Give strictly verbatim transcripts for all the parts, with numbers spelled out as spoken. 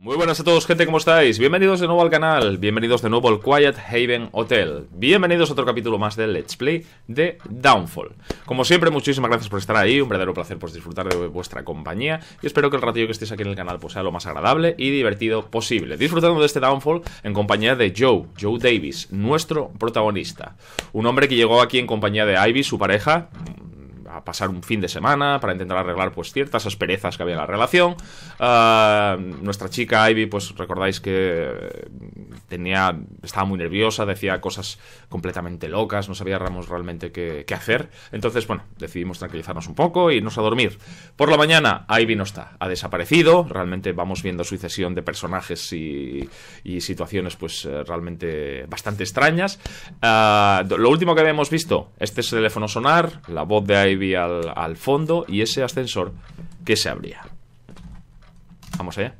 Muy buenas a todos, gente, ¿cómo estáis? Bienvenidos de nuevo al canal, bienvenidos de nuevo al Quiet Haven Hotel. Bienvenidos a otro capítulo más del Let's Play de Downfall. Como siempre, muchísimas gracias por estar ahí, un verdadero placer pues disfrutar de vuestra compañía. Y espero que el ratillo que estéis aquí en el canal pues sea lo más agradable y divertido posible. Disfrutando de este Downfall en compañía de Joe, Joe Davis, nuestro protagonista. Un hombre que llegó aquí en compañía de Ivy, su pareja, a pasar un fin de semana para intentar arreglar pues ciertas asperezas que había en la relación. Uh, nuestra chica Ivy, pues recordáis que tenía estaba muy nerviosa, decía cosas completamente locas, no sabíamos realmente qué, qué hacer. Entonces, bueno, decidimos tranquilizarnos un poco y irnos a dormir. Por la mañana, Ivy no está, ha desaparecido. Realmente vamos viendo sucesión de personajes y, y situaciones pues realmente bastante extrañas. Uh, lo último que habíamos visto, este es el teléfono sonar, la voz de Ivy Al, al fondo y ese ascensor que se abría. Vamos allá.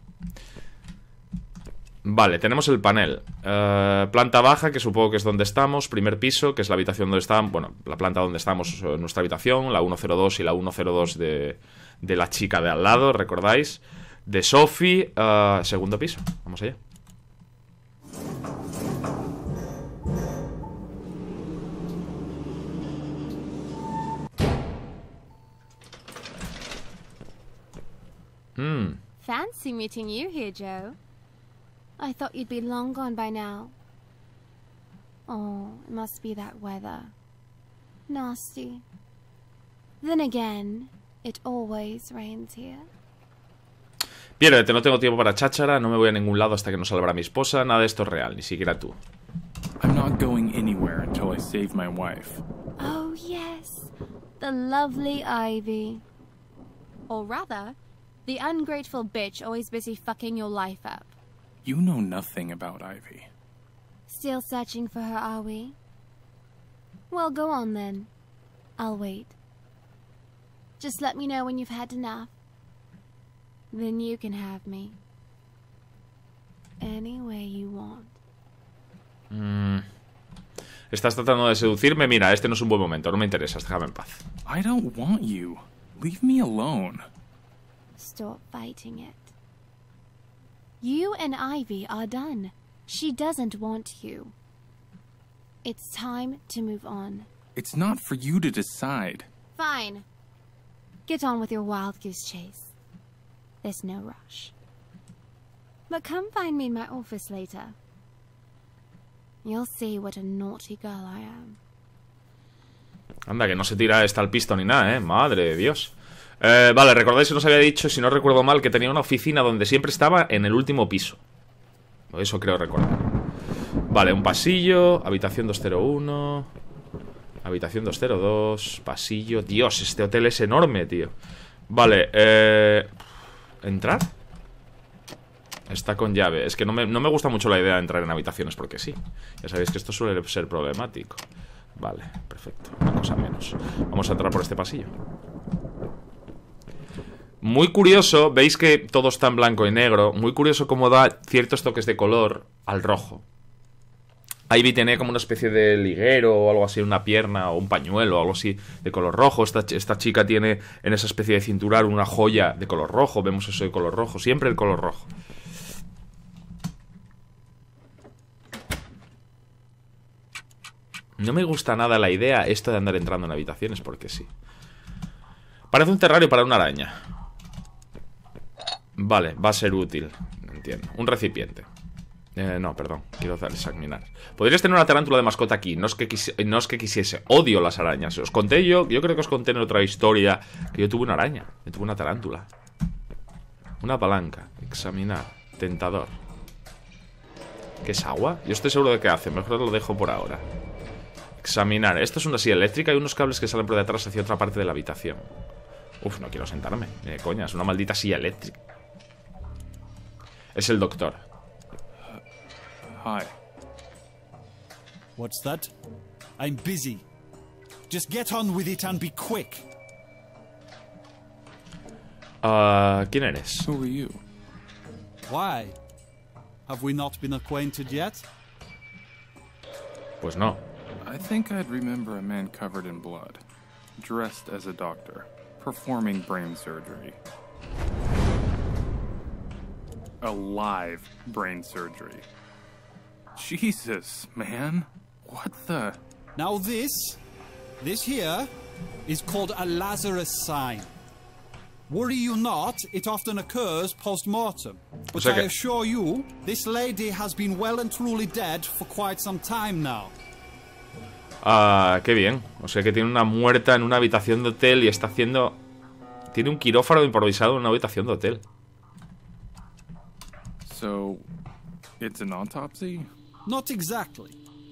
Vale, tenemos el panel. uh, Planta baja, que supongo que es donde estamos. Primer piso, que es la habitación donde estamos. Bueno, la planta donde estamos, nuestra habitación. La ciento dos y la ciento dos de, de la chica de al lado, ¿recordáis? De Sophie. uh, Segundo piso, vamos allá. Hmm. Fancy meeting you here, Joe. I thought you'd be long gone by now. Oh, it must be that weather. Nasty. Then again, it always rains here. Piérdete, no tengo tiempo para cháchara, no me voy a ningún lado hasta que no salga mi esposa, nada de esto es real, ni siquiera tú. I'm not going anywhere until I save my wife. Oh, yes. The lovely Ivy. Or rather, the ungrateful bitch always busy fucking your life up. You know nothing about Ivy. Still searching for her, are we? Well, go on then. I'll wait. Just let me know when you've had enough. Then you can have me. Any way you want. Mm. ¿Estás tratando de seducirme? Mira, este no es un buen momento, no me interesas, déjame en paz. I don't want you. Leave me alone. Stop fighting it. You and Ivy are done. She doesn't want you. It's time to move on. It's not for you to decide. Fine. Get on with your wild goose chase. There's no rush. But come find me in my office later. You'll see what a naughty girl I am. Anda, que no se tira esta al pisto ni nada, eh. Madre de Dios. Eh, vale, recordáis que nos había dicho, si no recuerdo mal, que tenía una oficina donde siempre estaba en el último piso. Eso creo recordar. Vale, un pasillo, habitación doscientos uno, habitación doscientos dos, pasillo. Dios, este hotel es enorme, tío. Vale, eh... ¿entrar? Está con llave. Es que no me, no me gusta mucho la idea de entrar en habitaciones porque sí. Ya sabéis que esto suele ser problemático. Vale, perfecto, una cosa menos. Vamos a entrar por este pasillo. Muy curioso, veis que todo está en blanco y negro. Muy curioso cómo da ciertos toques de color al rojo. Ivy tenía como una especie de liguero o algo así, una pierna o un pañuelo o algo así de color rojo. Esta, esta chica tiene en esa especie de cinturar una joya de color rojo. Vemos eso de color rojo, siempre el color rojo. No me gusta nada la idea esto de andar entrando en habitaciones porque sí. Parece un terrario para una araña. Vale, va a ser útil. Entiendo. Un recipiente. Eh, no, perdón. Quiero examinar. Podrías tener una tarántula de mascota aquí. No es que, quisi no es que quisiese. Odio las arañas. Os conté yo. Yo creo que os conté en otra historia que yo tuve una araña. Yo tuve una tarántula. Una palanca. Examinar. Tentador. ¿Qué es agua? Yo estoy seguro de que hace. Mejor lo dejo por ahora. Examinar. Esto es una silla eléctrica y unos cables que salen por detrás hacia otra parte de la habitación. Uf, no quiero sentarme. Eh, coña, es una maldita silla eléctrica. Es el doctor. Hi. What's that? I'm busy. Just get on with it and be quick. Uh, ¿Quién eres? Who are you? Why? Have we not been acquainted yet? Pues no. I think I'd remember a man covered in blood, dressed as a doctor, performing brain surgery. alive brain surgery. Jesus, man. What the... Now this, this here, is called a Lazarus sign. Worry you not, it often occurs post-mortem. But I assure you, this lady has been well and truly dead for quite some time now. Ah, qué bien. O sea que tiene una muerta en una habitación de hotel y está haciendo... Tiene un quirófano improvisado en una habitación de hotel. So, it's an autopsy? Not exactly.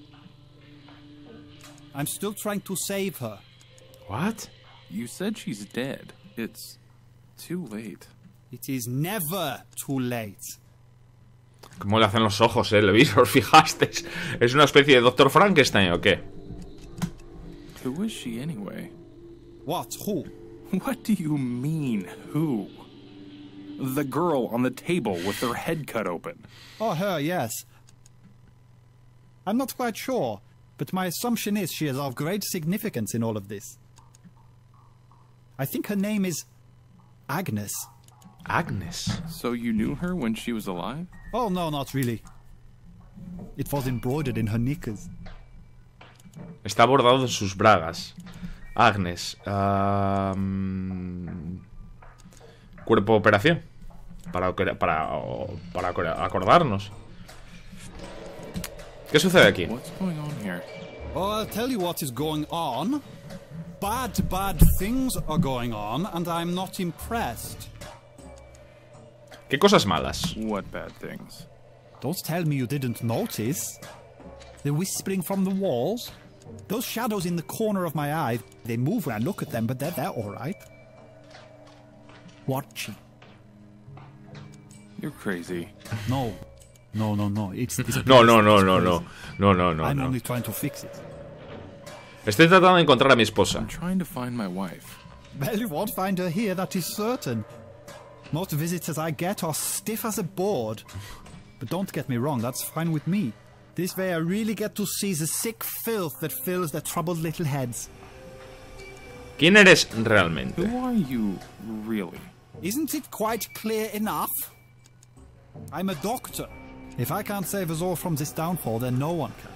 I'm still trying to save her. What? You said she's dead. It's too late. It is never too late. ¿Cómo le hacen los ojos, eh? ¿Le veis? ¿Os fijasteis? ¿Es una especie de doctor Frankenstein o qué? Who is she anyway? What? Who? What do you mean, who? The girl on the table with her head cut open. Oh, her, yes. I'm not quite sure, but my assumption is she is of great significance in all of this. I think her name is Agnes. Agnes. So you knew her when she was alive? Oh, no, not really. It was embroidered in her knickers. Está bordado en sus bragas. Agnes. Um... Cuerpo operación. Para, para, para acordarnos. ¿Qué sucede aquí? What's going on here? Oh, I'll tell you what is going on. Bad, bad things are going on, and I'm not impressed. ¿Qué cosas malas? What bad things? Don't tell me you didn't notice. The whispering from the walls. Those shadows in the corner of my eye. They move when I look at them, but they're there all right. Watching. You're crazy. No. No, no, no. It's, it's no, no, no, no, no. No, no, no. I'm no. only trying to fix it. Estoy tratando de encontrar a mi esposa. I'm trying to find my wife. Well, you won't find her here, that is certain. Most visitors I get are stiff as a board. But don't get me wrong, that's fine with me. This way I really get to see the sick filth that fills their troubled little heads. ¿Quién eres realmente? Who are you, really? Isn't it quite clear enough? I'm a doctor. If I can't save us all from this downfall, then no one can.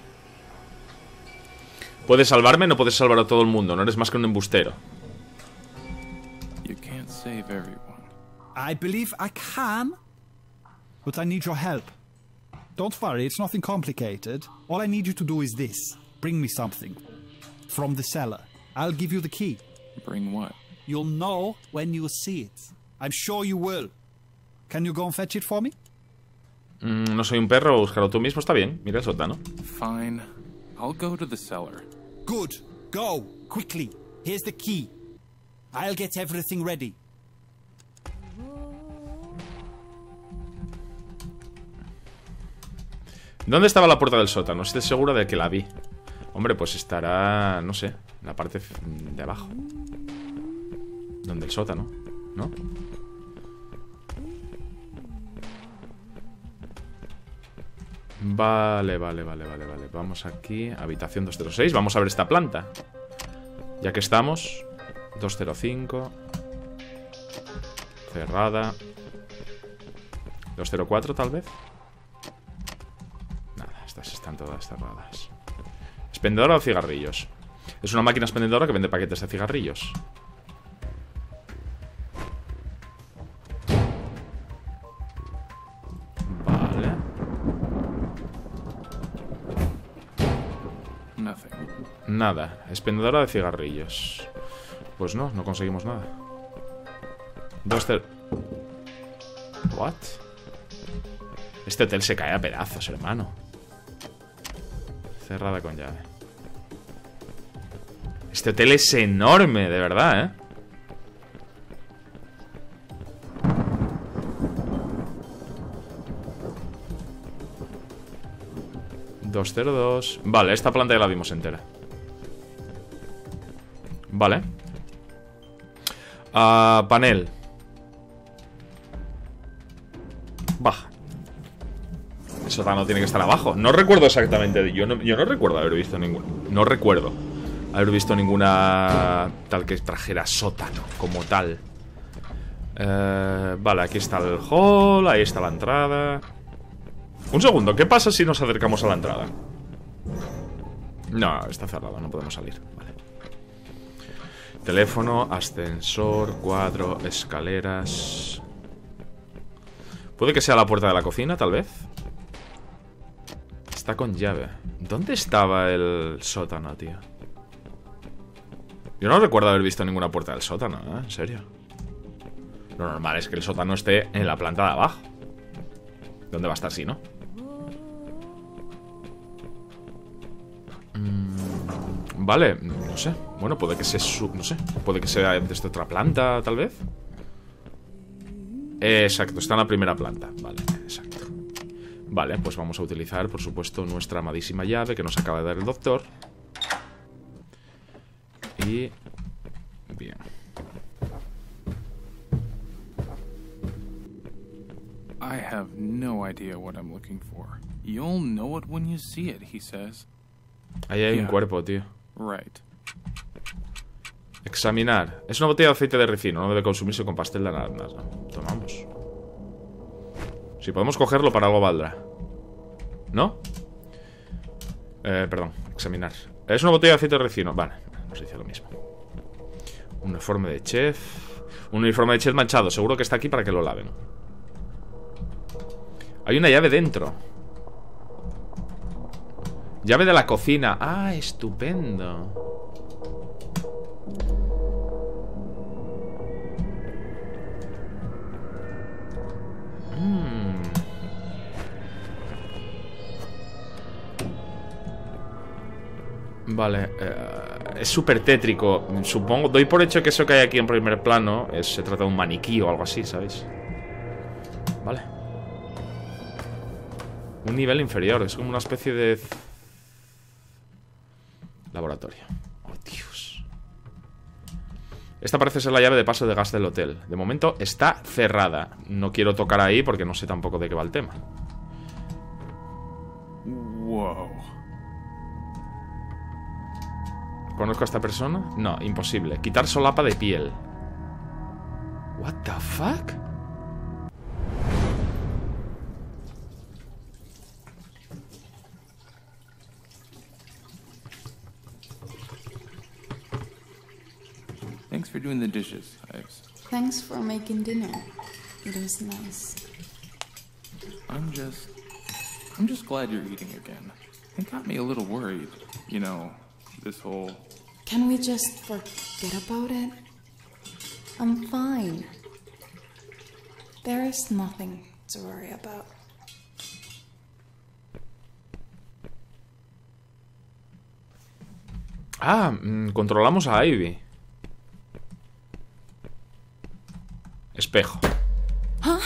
Puedes salvarme, no puedes salvar a todo el mundo. No eres más que un embustero. You can't save everyone. I believe I can, but I need your help. Don't worry, it's nothing complicated. All I need you to do is this. Bring me something. From the cellar. I'll give you the key. Bring what? You'll know when you see it. I'm sure you will. Can you go and fetch it for me? Mm, no soy un perro, búscalo tú mismo, está bien. Mira el sótano. Fine. I'll go to the cellar. Good. Go. Quickly. Here's the key. I'll get everything ready. ¿Dónde estaba la puerta del sótano? Estoy seguro de que la vi. Hombre, pues estará, no sé, en la parte de abajo. Donde el sótano, ¿no? Vale, vale, vale, vale, vale. Vamos aquí, habitación doscientos seis. Vamos a ver esta planta. Ya que estamos. doscientos cinco. Cerrada. doscientos cuatro tal vez. Nada, estas están todas cerradas. Expendedora de cigarrillos. Es una máquina expendedora que vende paquetes de cigarrillos. Vale. Nothing. Nada. Expendedora de cigarrillos. Pues no, no conseguimos nada. Dos ter... What? Este hotel se cae a pedazos, hermano. Cerrada con llave. Este hotel es enorme, de verdad, ¿eh? doscientos dos. Vale, esta planta ya la vimos entera. Vale. Uh, panel. Baja. El sótano tiene que estar abajo. No recuerdo exactamente. Yo no, yo no recuerdo haber visto ninguna. No recuerdo haber visto ninguna tal que trajera sótano como tal. Eh, vale, aquí está el hall, ahí está la entrada. Un segundo, ¿qué pasa si nos acercamos a la entrada? No, está cerrado, no podemos salir. Vale. Teléfono, ascensor, cuadro, escaleras. Puede que sea la puerta de la cocina, tal vez. Está con llave. ¿Dónde estaba el sótano, tío? Yo no recuerdo haber visto ninguna puerta del sótano, ¿eh? En serio. Lo normal es que el sótano esté en la planta de abajo. ¿Dónde va a estar si no? Mm, vale, no sé. Bueno, puede que sea sub, no sé. Puede que sea desde otra planta, tal vez. Eh, exacto, está en la primera planta. Vale, exacto. Vale, pues vamos a utilizar, por supuesto, nuestra amadísima llave que nos acaba de dar el doctor. Y... bien. I have no idea what I'm looking for. You'll know it when you see it, he says. Ahí hay Yeah. un cuerpo, tío. Right. Examinar. Es una botella de aceite de ricino. No debe consumirse con pastel de naranjas. Tomamos. Si podemos cogerlo, para algo valdrá. ¿No? Eh, perdón. Examinar. Es una botella de aceite de ricino. Vale, nos dice lo mismo. Un uniforme de chef. Un uniforme de chef manchado. Seguro que está aquí para que lo laven. Hay una llave dentro. Llave de la cocina. Ah, estupendo. Mm. Vale, eh, es súper tétrico. Supongo, doy por hecho que eso que hay aquí en primer plano es, se trata de un maniquí o algo así, ¿sabéis? Vale. Un nivel inferior, es como una especie de laboratorio. Oh, Dios. Esta parece ser la llave de paso de gas del hotel. De momento está cerrada. No quiero tocar ahí porque no sé tampoco de qué va el tema. Whoa. ¿Conozco a esta persona? No, imposible. Quitar solapa de piel. What the fuck? Thanks for doing the dishes, Ives. Thanks for making dinner. It was nice. I'm just... I'm just glad you're eating again. It got me a little worried. You know, this whole... Can we just forget about it? I'm fine. There is nothing to worry about. Ah, mm, controlamos a Ivy. Espejo. Huh?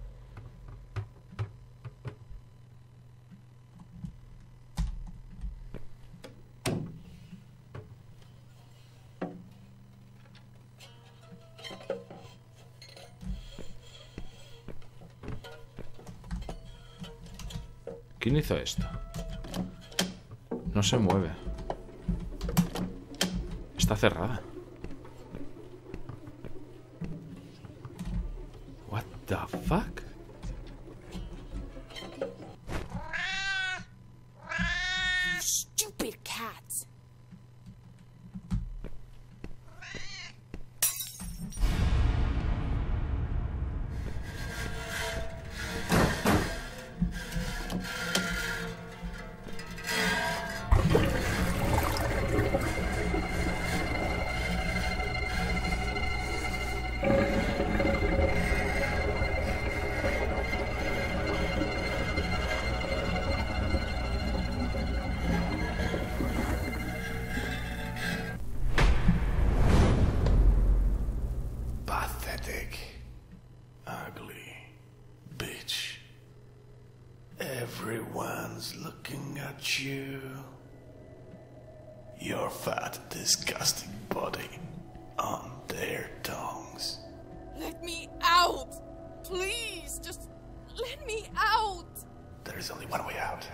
¿Quién hizo esto? No se mueve. Está cerrada. What the fuck? You stupid cats. Pathetic, ugly bitch. Everyone's looking at you. Your fat, disgusting body on their tongues. Let me out! Please, just let me out! There is only one way out.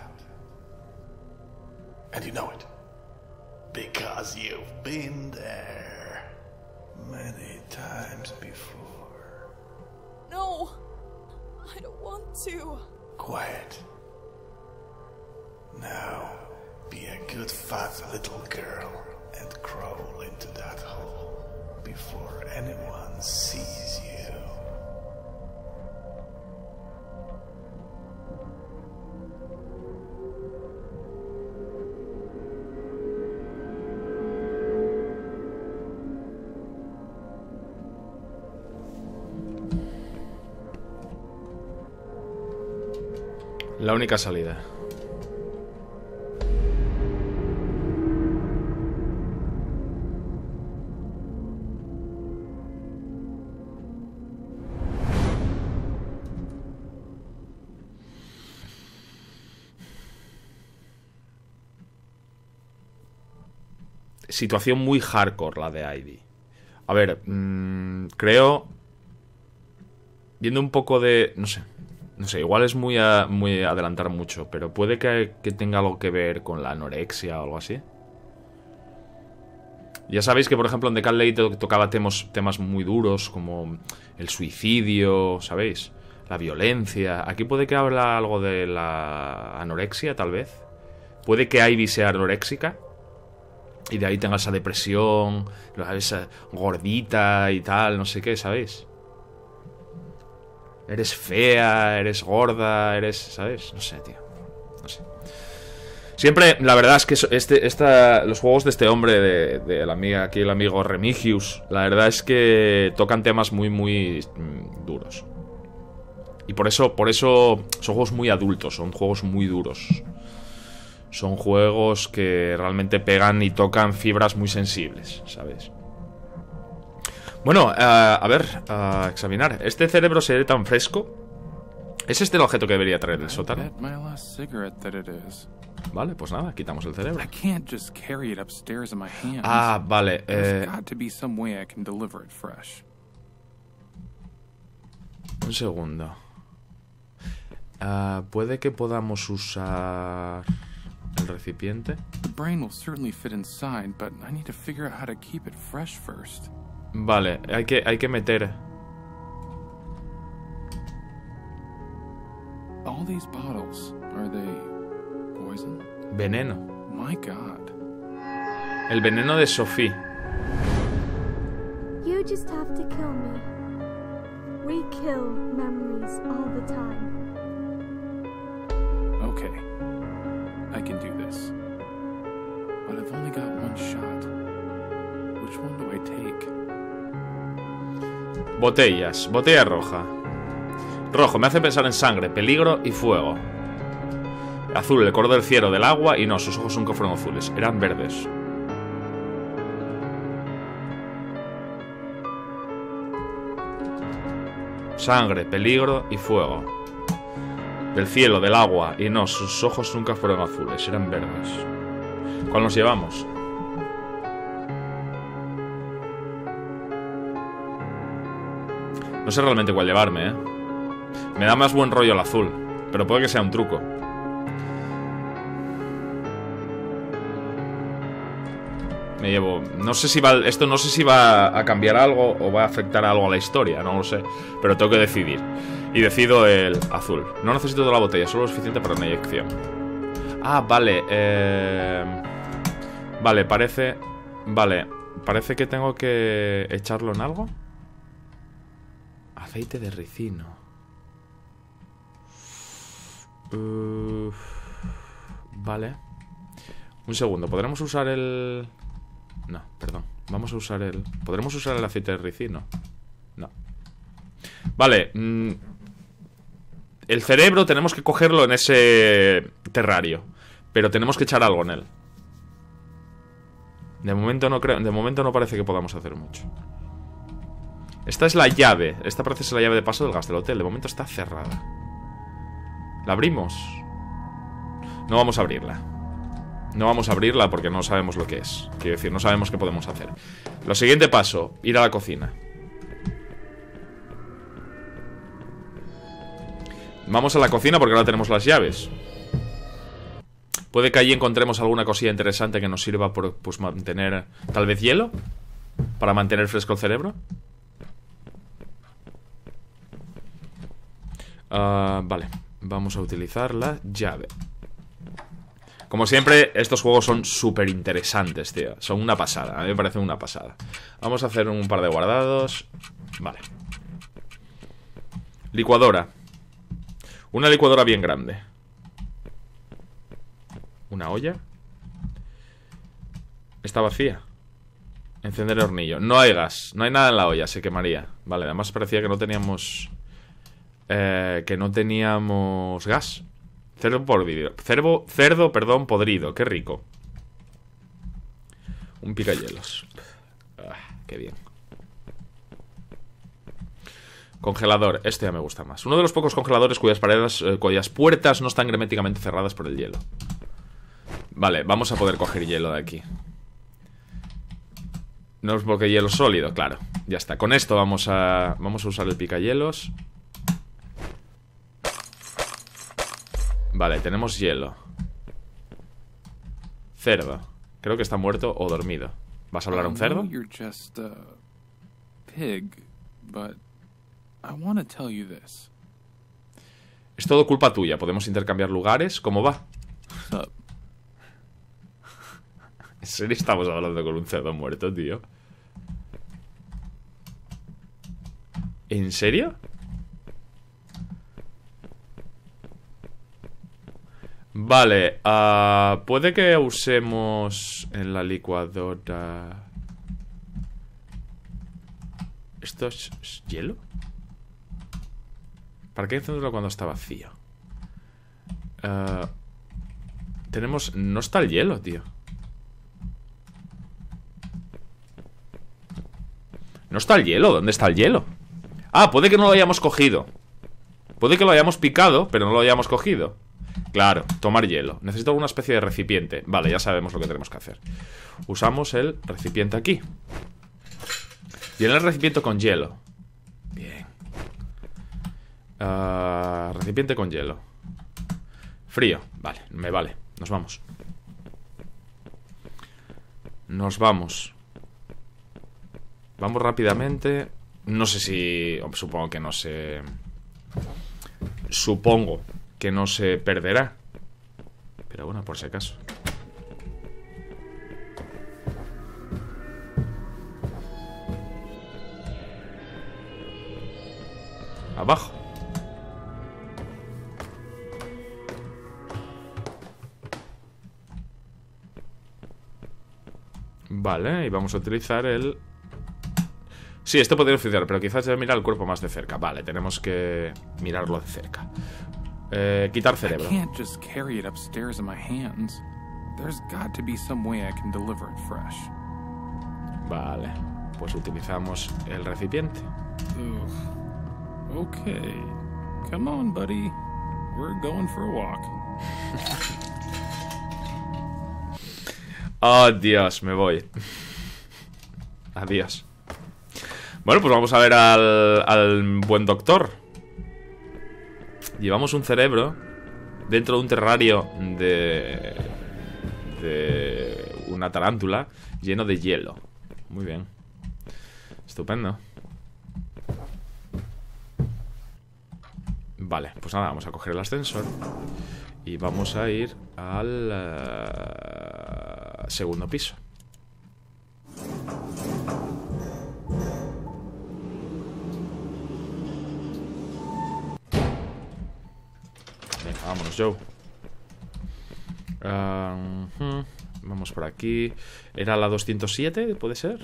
And you know it. Because you've been there many times before. No. I don't want to. Quiet. Now, be a good fat little girl and crawl into that hole before anyone sees you. La única salida. Situación muy hardcore la de Ivy. A ver, mmm, creo... Viendo un poco de... No sé. No sé, igual es muy, a, muy adelantar mucho, pero puede que, que tenga algo que ver con la anorexia o algo así. Ya sabéis que, por ejemplo, en The Cat Lady to tocaba temas, temas muy duros, como el suicidio, ¿sabéis? La violencia. Aquí puede que habla algo de la anorexia, tal vez. Puede que Ivy sea anoréxica y de ahí tenga esa depresión, esa gordita y tal, no sé qué, ¿sabéis? Eres fea, eres gorda, eres... ¿Sabes? No sé, tío. No sé. Siempre, la verdad es que este, esta, los juegos de este hombre, de, de la amiga, aquí el amigo Remigius, la verdad es que tocan temas muy, muy mm, duros. Y por eso, por eso son juegos muy adultos, son juegos muy duros. Son juegos que realmente pegan y tocan fibras muy sensibles, ¿sabes? Bueno, uh, a ver, uh, examinar. ¿Este cerebro se ve tan fresco? ¿Es este el objeto que debería traer del sótano? Vale, pues nada, quitamos el cerebro. Ah, vale. Eh... Un segundo. Uh, ¿Puede que podamos usar el recipiente? Vale, hay que, hay que meter. All these bottles, are they poison? Veneno. My God. El veneno de Sophie. You just have to kill me. We kill memories all the time. Okay. I can do this. But I've only got one shot. Which one do I take? Botellas. Botella roja. Rojo, me hace pensar en sangre, peligro y fuego. Azul, el color del cielo, del agua. Y no, sus ojos nunca fueron azules, eran verdes. Sangre, peligro y fuego. Del cielo, del agua. Y no, sus ojos nunca fueron azules, eran verdes. ¿Cuál nos llevamos? No sé realmente cuál llevarme, ¿eh? Me da más buen rollo el azul, pero puede que sea un truco. Me llevo... No sé si va... Esto no sé si va a cambiar algo o va a afectar algo a la historia, no lo sé. Pero tengo que decidir. Y decido el azul. No necesito toda la botella, solo lo suficiente para una inyección. Ah, vale. Eh... Vale, parece... Vale, parece que tengo que echarlo en algo. Aceite de ricino. Uh, vale. Un segundo, ¿podremos usar el...? No, perdón. Vamos a usar el... ¿Podremos usar el aceite de ricino? No. Vale. Mm, el cerebro tenemos que cogerlo en ese terrario. Pero tenemos que echar algo en él. De momento no creo... De momento no parece que podamos hacer mucho. Esta es la llave. Esta parece ser la llave de paso del gas del hotel. De momento está cerrada. ¿La abrimos? No vamos a abrirla. No vamos a abrirla porque no sabemos lo que es. Quiero decir, no sabemos qué podemos hacer. Lo siguiente paso, ir a la cocina. Vamos a la cocina porque ahora tenemos las llaves. Puede que allí encontremos alguna cosilla interesante que nos sirva por pues, mantener... Tal vez hielo. Para mantener fresco el cerebro. Uh, vale, vamos a utilizar la llave. Como siempre, estos juegos son súper interesantes, tío. Son una pasada, a mí me parece una pasada. Vamos a hacer un par de guardados. Vale. Licuadora. Una licuadora bien grande. Una olla. Está vacía. Encender el hornillo. No hay gas, no hay nada en la olla, se quemaría. Vale, además parecía que no teníamos eh, Que no teníamos gas. Cerdo podrido. Cerdo, cerdo, perdón, podrido. Qué rico. Un picahielos. Ah, qué bien. Congelador. Este ya me gusta más. Uno de los pocos congeladores cuyas paredes, eh, cuyas puertas no están herméticamente cerradas por el hielo. Vale, vamos a poder coger hielo de aquí. No es porque hielo sólido, claro. Ya está. Con esto vamos a vamos a usar el picahielos. Vale, tenemos hielo. Cerdo. Creo que está muerto o dormido. ¿Vas a hablar a un cerdo? Es todo culpa tuya. Podemos intercambiar lugares. ¿Cómo va? ¿En serio estamos hablando con un cerdo muerto, tío? ¿En serio? Vale, uh, puede que usemos en la licuadora... ¿Esto es, es hielo? ¿Para qué encenderlo cuando está vacío? Uh, tenemos... No está el hielo, tío. No está el hielo, ¿dónde está el hielo? Ah, puede que no lo hayamos cogido. Puede que lo hayamos picado, pero no lo hayamos cogido. Claro, tomar hielo. Necesito alguna especie de recipiente. Vale, ya sabemos lo que tenemos que hacer. Usamos el recipiente aquí. Llenar el recipiente con hielo. Bien. uh, Recipiente con hielo. Frío, vale, me vale. Nos vamos. Nos vamos. Vamos rápidamente. No sé si... Supongo que no se... Supongo que no se perderá. Pero bueno, por si acaso. Abajo. Vale, y vamos a utilizar el... Sí, esto podría funcionar, pero quizás debe mirar el cuerpo más de cerca. Vale, tenemos que mirarlo de cerca. Eh, quitar cerebro. Vale, pues utilizamos el recipiente. Ugh. Okay. Come on, buddy. We're going for a walk. Oh, Dios, me voy. Adiós. Bueno, pues vamos a ver al, al buen doctor. Llevamos un cerebro dentro de un terrario de, de una tarántula lleno de hielo. Muy bien. Estupendo. Vale, pues nada, vamos a coger el ascensor y vamos a ir al uh, segundo piso. Venga, vámonos, Joe. Uh, uh, vamos por aquí. ¿Era la doscientos siete? ¿Puede ser?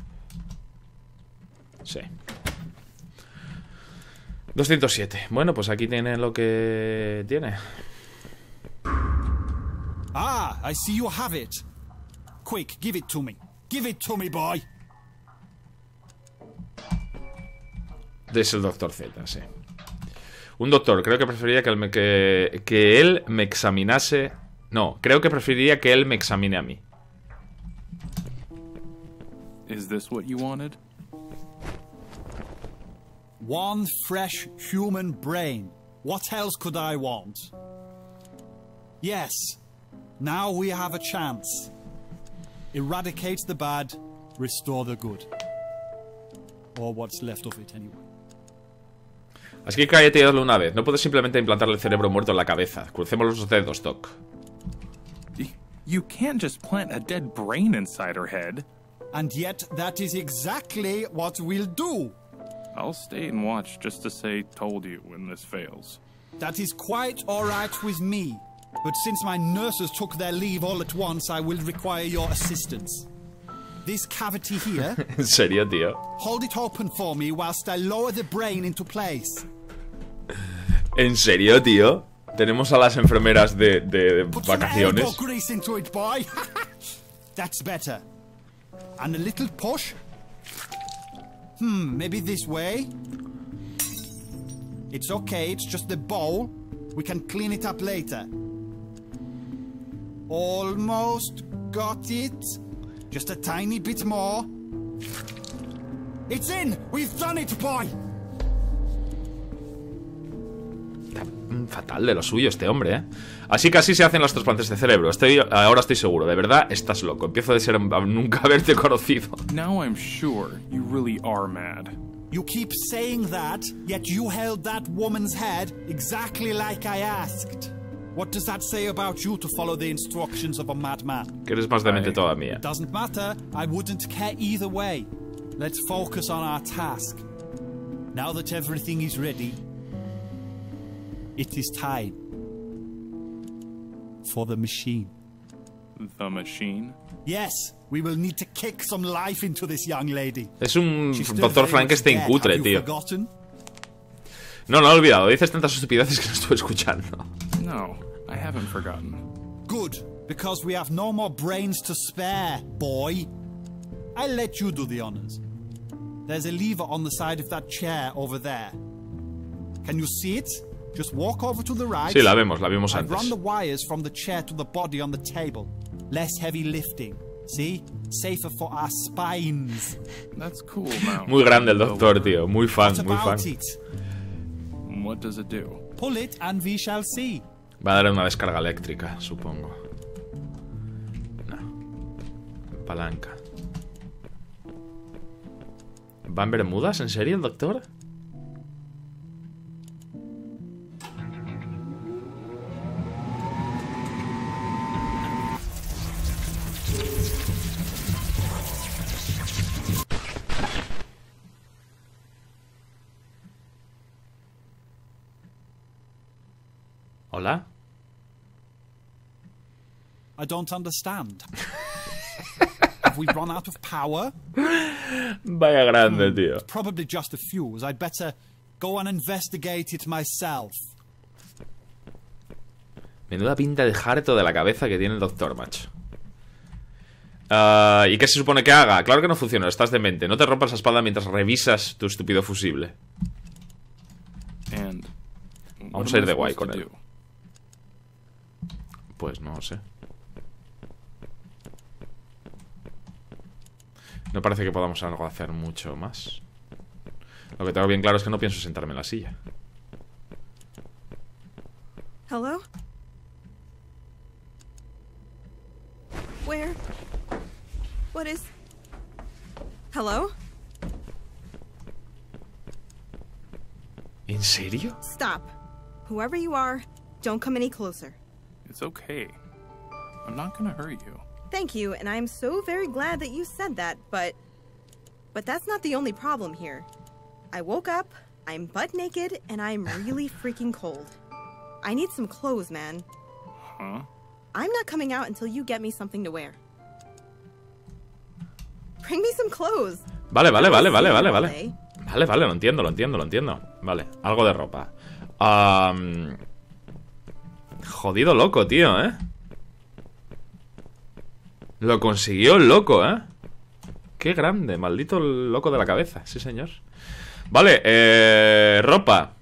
Sí. doscientos siete. Bueno, pues aquí tiene lo que tiene. Ah, I see you have it. Quick, give it to me. Give it to me, boy. Es el doctor Z, sí. Un doctor, creo que preferiría que él me, que, que él me examinase. No, creo que preferiría que él me examine a mí. Is this what you wanted? One fresh human brain. What else could I want? Yes, now we have a chance. Eradicate the bad, restore the good. Or what's left of it, anyway. Así que cállate y hazlo una vez. No puedes simplemente implantarle el cerebro muerto en la cabeza. Crucemos los dedos, Doc. You can't just plant a dead brain inside her head. And yet, that is exactly what we'll do. I'll stay and watch just to say told you when this fails. That is quite alright with me. But since my nurses took their leave all at once, I will require your assistance. This cavity here... ¿En serio, tío? Hold it open for me whilst I lower the brain into place. ¿En serio, tío? Tenemos a las enfermeras de, de, de vacaciones. Put some elbow grease into it, boy. That's better. And a little push. Hmm, maybe this way. It's okay, it's just the bowl. We can clean it up later. Almost got it. Just a tiny bit more. It's in! We've done it, boy! Está fatal de lo suyo este hombre, ¿eh? Así que así se hacen los trasplantes de cerebro. Estoy, ahora estoy seguro. De verdad, estás loco. Empiezo de ser a nunca haberte conocido. Now I'm sure you really are mad. You keep saying that, yet you held that woman's head exactly like I asked. What does that say about you to follow the instructions of a madman? Que eres más demente todavía. It doesn't matter. I wouldn't care either way. Let's focus on our task. Now that everything is ready, it is time for the machine. The machine? Yes, we will need to kick some life into this young lady. Es un doctor Frankenstein cutre, tío. Forgotten? No, no lo he olvidado. Dices tantas estupideces que no estuve escuchando. No, I haven't forgotten. Good, because we have no more brains to spare, boy. I'll let you do the honors. There's a lever on the side of that chair over there. Can you see it? Just walk over to the right. Sí, la vemos, la vimos and antes. run the wires from the chair to the body on the table. Less heavy lifting. See? Safer for our spines. That's cool, Mal. Muy grande el doctor, tío. Muy fan, What muy fan. about it? What does it do? Pull it and we shall see. Va a dar una descarga eléctrica, supongo. No. Palanca. ¿Va en Bermudas? ¿En serio el doctor? ¿Hola? I don't understand. Have we run out of power? Vaya grande, tío. It's probably just a fuse. I'd better go and investigate it myself. Menuda pinta de harto de la cabeza que tiene el doctor, macho. Uh, ¿Y qué se supone que haga? Claro que no funciona, estás demente. No te rompas la espalda mientras revisas tu estúpido fusible. And Vamos a ir de guay con él. Pues no sé. No parece que podamos algo hacer mucho más. Lo que tengo bien claro es que no pienso sentarme en la silla. Hello? Where? What is... Hello? ¿En serio? Stop. Whoever you are, don't come any closer. It's okay. I'm not gonna hurt you. Thank you, and I'm so very glad that you said that, but... But that's not the only problem here. I woke up, I'm butt naked, and I'm really freaking cold. I need some clothes, man. Huh? I'm not coming out until you get me something to wear. Bring me some clothes. Vale, vale, vale, vale, vale, vale. Vale, vale, lo entiendo, lo entiendo, lo entiendo. Vale, algo de ropa. Um... Jodido loco, tío, ¿eh? Lo consiguió el loco, ¿eh? Qué grande, maldito loco de la cabeza. Sí, señor. Vale, eh... ropa.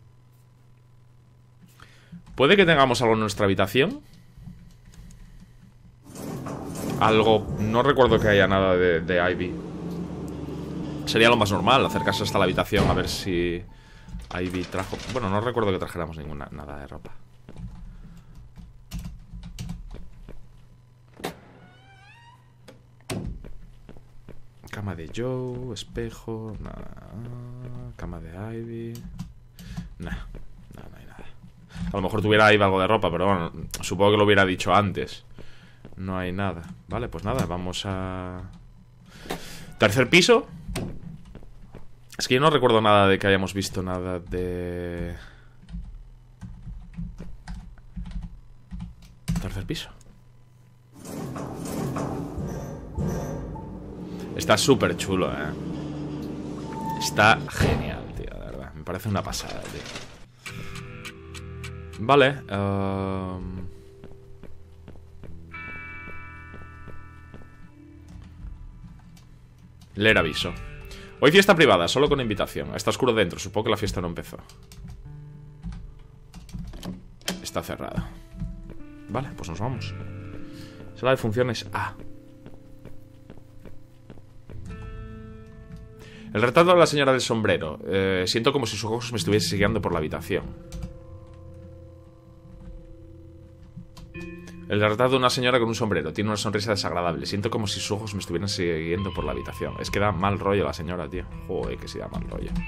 ¿Puede que tengamos algo en nuestra habitación? Algo... No recuerdo que haya nada de, de Ivy. Sería lo más normal, acercarse hasta la habitación a ver si Ivy trajo... Bueno, no recuerdo que trajéramos ninguna nada de ropa. Cama de Joe, espejo, nada. Cama de Ivy. Nah, no, no hay nada. A lo mejor tuviera ahí algo de ropa, pero bueno, supongo que lo hubiera dicho antes. No hay nada. Vale, pues nada, vamos a... Tercer piso. Es que yo no recuerdo nada de que hayamos visto nada de... Tercer piso. Está súper chulo, eh. Está genial, tío, de verdad. Me parece una pasada, tío. Vale. Um... Leer aviso. Hoy fiesta privada, solo con invitación. Está oscuro dentro, supongo que la fiesta no empezó. Está cerrada. Vale, pues nos vamos. Sala de funciones A. El retrato de la señora del sombrero. eh, Siento como si sus ojos me estuviesen siguiendo por la habitación. El retrato de una señora con un sombrero. Tiene una sonrisa desagradable. Siento como si sus ojos me estuvieran siguiendo por la habitación. Es que da mal rollo la señora, tío. Joder, que sí da mal rollo.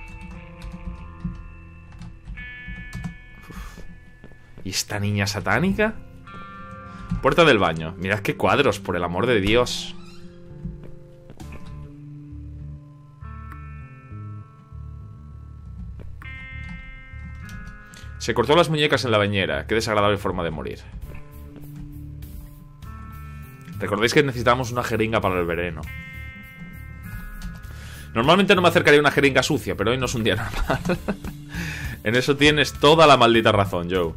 Uf. ¿Y esta niña satánica? Puerta del baño. Mirad qué cuadros, por el amor de Dios. Se cortó las muñecas en la bañera. Qué desagradable forma de morir. Recordéis que necesitamos una jeringa para el veneno. Normalmente no me acercaría a una jeringa sucia, pero hoy no es un día normal. En eso tienes toda la maldita razón, Joe.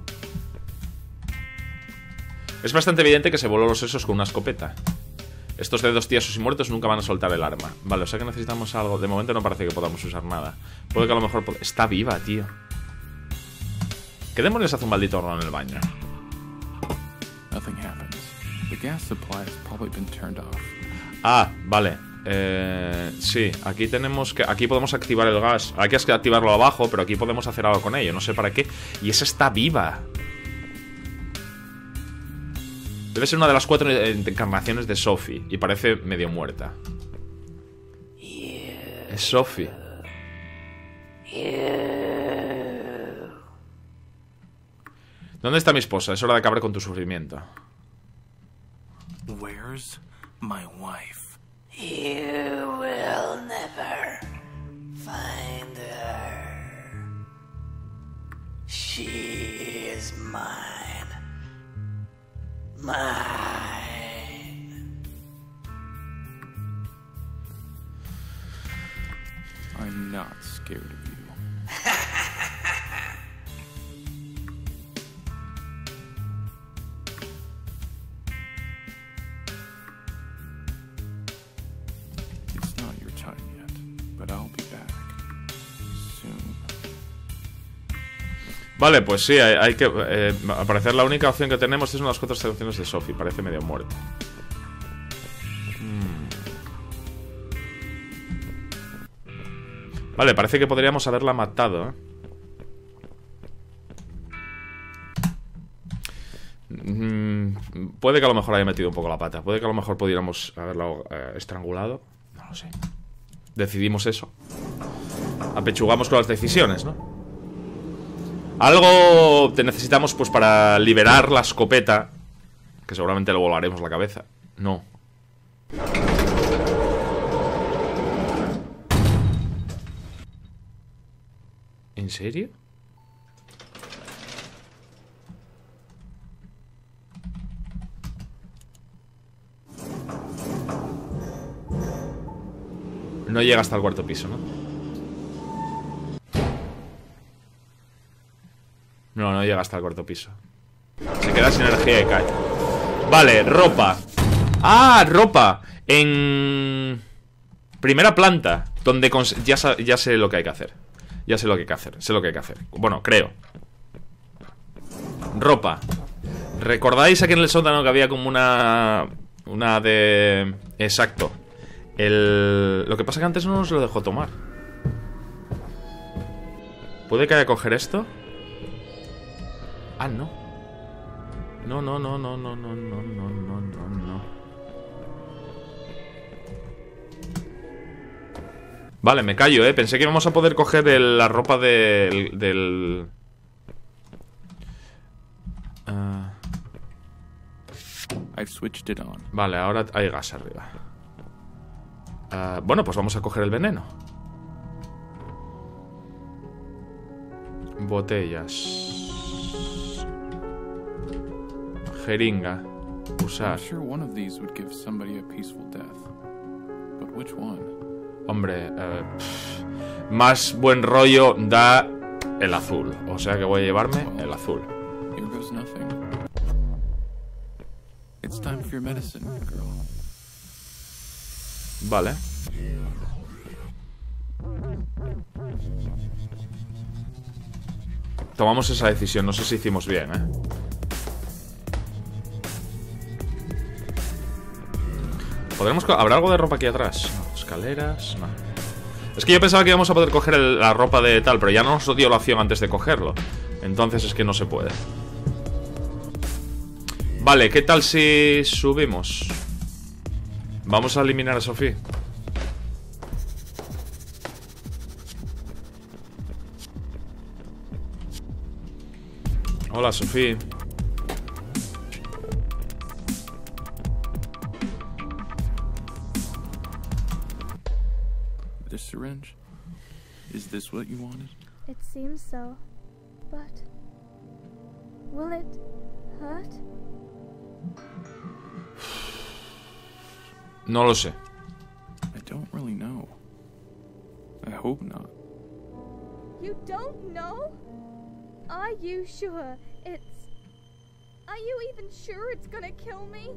Es bastante evidente que se voló los sesos con una escopeta. Estos dedos tiesos y muertos nunca van a soltar el arma. Vale, o sea que necesitamos algo. De momento no parece que podamos usar nada. Puede que a lo mejor... Está viva, tío. ¿Qué demonios hace un maldito horno en el baño? Nothing happens. The gas supply has probably been turned off. Ah, vale. Eh, sí, aquí tenemos que... Aquí podemos activar el gas. Hay que activarlo abajo, pero aquí podemos hacer algo con ello. No sé para qué. Y esa está viva. Debe ser una de las cuatro encarnaciones de Sophie. Y parece medio muerta. Es Sophie. ¿Dónde está mi esposa? Es hora de acabar con tu sufrimiento. Where's my wife? You will never find her. She is mine. Mine. I'm not scared of you. It's not your time yet, but I'll be back soon. Vale, pues sí, hay, hay que... Eh, al parecer la única opción que tenemos es una de las cuatro selecciones de Sophie. Parece medio muerta. Hmm. Vale, parece que podríamos haberla matado, ¿eh? Mm, puede que a lo mejor haya metido un poco la pata. Puede que a lo mejor pudiéramos haberla eh, estrangulado. No lo sé. Decidimos eso. Apechugamos con las decisiones, ¿no? Algo te necesitamos pues para liberar la escopeta. Que seguramente le volaremos la cabeza. No. ¿En serio? No llega hasta el cuarto piso, ¿no? No, no llega hasta el cuarto piso. Se queda sin energía y cae. Vale, ropa. ¡Ah, ropa! En... primera planta. Donde ya, ya sé lo que hay que hacer. Ya sé lo que hay que hacer. Sé lo que hay que hacer. Bueno, creo. Ropa. ¿Recordáis aquí en el sótano que había como una... Una de... Exacto. El... Lo que pasa es que antes no nos lo dejó tomar. ¿Puede que haya que coger esto? Ah, no. No, no, no, no, no, no, no, no, no, no, no. Vale, me callo, eh. Pensé que íbamos a poder coger el, la ropa del... del... Uh... I've switched it on. Vale, ahora hay gas arriba. Uh, bueno, pues vamos a coger el veneno. Botellas. Jeringa. Usar. I'm sure one of these would give somebody a peaceful death. But which one? Hombre, uh, pff, más buen rollo da el azul. O sea que voy a llevarme el azul. Here goes nothing. It's time for your medicine, girl. Vale. Tomamos esa decisión, no sé si hicimos bien, ¿eh? ¿Podremos ¿Habrá algo de ropa aquí atrás? No, escaleras, no. Es que yo pensaba que íbamos a poder coger el, la ropa de tal, pero ya no nos dio la opción antes de cogerlo. Entonces es que no se puede. Vale, ¿qué tal si subimos? Vamos a eliminar a Sophie. Hola, Sophie. This syringe? Is this what you wanted? It seems so. But will it hurt? No lo sé. I don't really know. I hope not. You don't know? Are you sure it's... Are you even sure it's gonna kill me?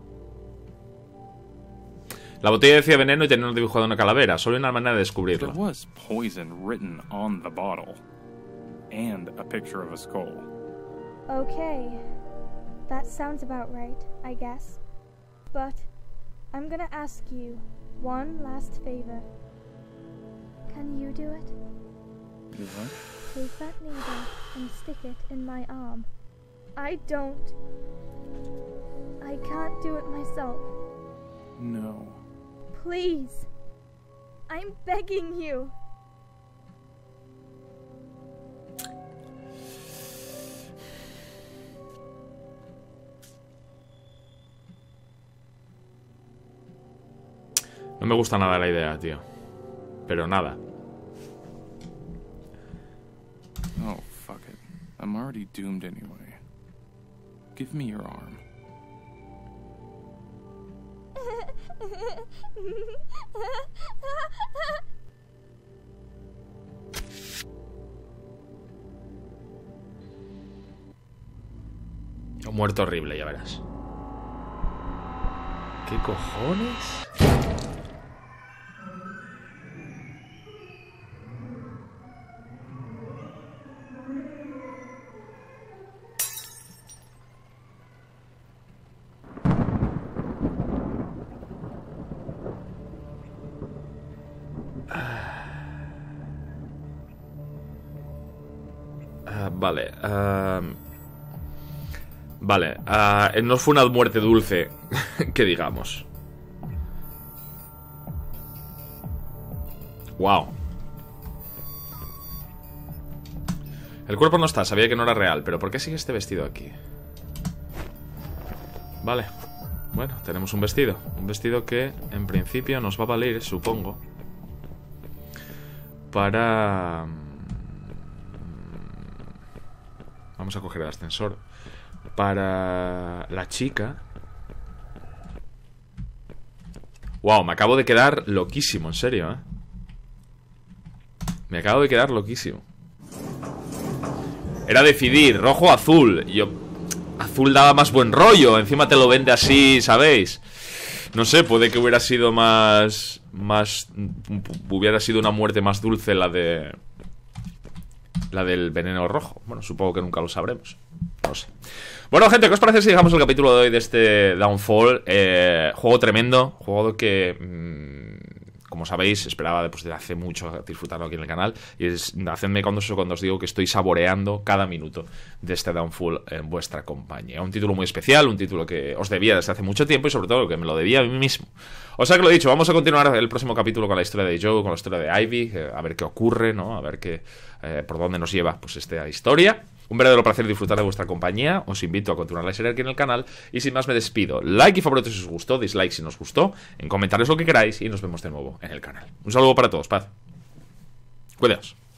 La botella decía veneno y tenía un dibujo de una calavera. Solo hay una manera de descubrirlo. There was poison written on the bottle. And a picture of a skull. Okay. That sounds about right, I guess. But I'm gonna ask you one last favor. Can you do it? Do what? Take that needle and stick it in my arm. I don't. I can't do it myself. No. Please. I'm begging you. No me gusta nada la idea, tío. Pero nada. Oh, fuck it. I'm already doomed anyway. Give me your arm. Un muerto horrible, ya verás. ¿Qué cojones? Uh, vale. Uh, vale. Uh, no fue una muerte dulce, que digamos. Wow. El cuerpo no está, sabía que no era real. Pero ¿por qué sigue este vestido aquí? Vale. Bueno, tenemos un vestido. Un vestido que en principio nos va a valer, supongo, para... Vamos a coger el ascensor. Para la chica. Wow, me acabo de quedar loquísimo, en serio, ¿eh? Me acabo de quedar loquísimo. Era decidir, rojo o azul. Yo... Azul daba más buen rollo. Encima te lo vende así, ¿sabéis? No sé, puede que hubiera sido más... Más... Hubiera sido una muerte más dulce la de... La del veneno rojo. Bueno, supongo que nunca lo sabremos. No sé. Bueno, gente, ¿qué os parece si dejamos el capítulo de hoy de este Downfall? Eh, juego tremendo. Juego que... Mmm, como sabéis, esperaba pues, desde hace mucho disfrutarlo aquí en el canal. Y es, hacedme cuando, cuando os digo que estoy saboreando cada minuto de este Downfall en vuestra compañía. Un título muy especial, un título que os debía desde hace mucho tiempo y sobre todo que me lo debía a mí mismo. O sea que lo he dicho, vamos a continuar el próximo capítulo con la historia de Joe, con la historia de Ivy, eh, a ver qué ocurre, ¿no? A ver qué, eh, por dónde nos lleva pues esta historia. Un verdadero placer disfrutar de vuestra compañía. Os invito a continuar la serie aquí en el canal. Y sin más me despido. Like y favorito si os gustó, dislike si no os gustó. En comentarios lo que queráis y nos vemos de nuevo en el canal. Un saludo para todos, paz. Cuidaos.